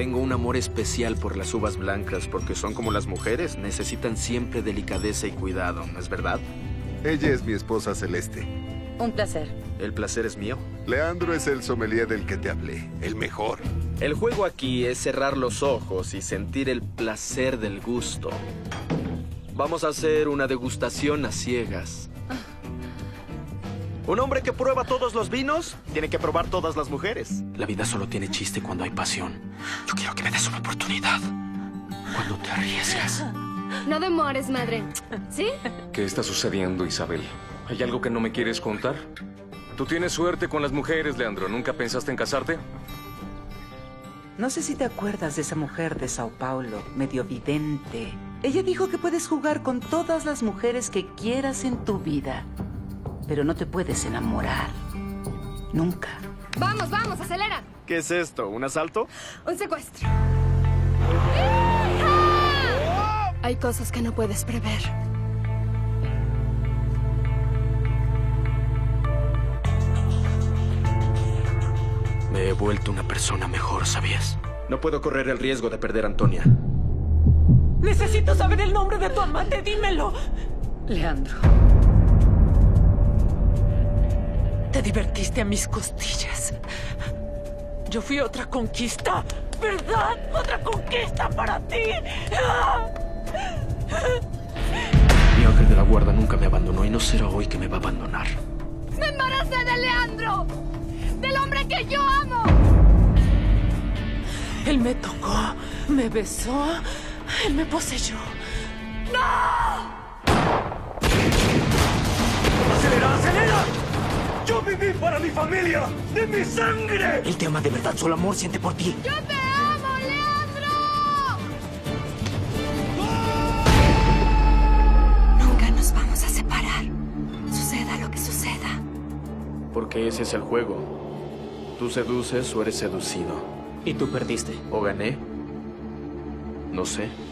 Tengo un amor especial por las uvas blancas porque son como las mujeres, necesitan siempre delicadeza y cuidado, ¿no es verdad? Ella es mi esposa Celeste. Un placer. El placer es mío. Leandro es el sommelier del que te hablé, el mejor. El juego aquí es cerrar los ojos y sentir el placer del gusto. Vamos a hacer una degustación a ciegas. Un hombre que prueba todos los vinos tiene que probar todas las mujeres. La vida solo tiene chiste cuando hay pasión. Yo quiero que me des una oportunidad. Cuando te arriesgas. No demores, madre. ¿Sí? ¿Qué está sucediendo, Isabel? ¿Hay algo que no me quieres contar? Tú tienes suerte con las mujeres, Leandro. ¿Nunca pensaste en casarte? No sé si te acuerdas de esa mujer de Sao Paulo, medio vidente. Ella dijo que puedes jugar con todas las mujeres que quieras en tu vida, pero no te puedes enamorar. Nunca. Vamos, vamos, acelera. ¿Qué es esto? ¿Un asalto? Un secuestro. Hay cosas que no puedes prever. Me he vuelto una persona mejor, ¿sabías? No puedo correr el riesgo de perder a Antonia. Necesito saber el nombre de tu amante, dímelo. Leandro. Te divertiste a mis costillas. Yo fui otra conquista, ¿verdad? Otra conquista para ti. Mi ángel de la guarda nunca me abandonó y no será hoy que me va a abandonar. ¡Me embaracé de Leandro! ¡Del hombre que yo amo! Él me tocó, me besó, él me poseyó. ¡No! ¡Acelera, acelera! ¡Yo viví para mi familia! ¡De mi sangre! Él te ama de verdad, solo amor siente por ti. ¡Yo te amo, Leandro! Nunca nos vamos a separar. Suceda lo que suceda. Porque ese es el juego. Tú seduces o eres seducido. Y tú perdiste. ¿O gané? No sé.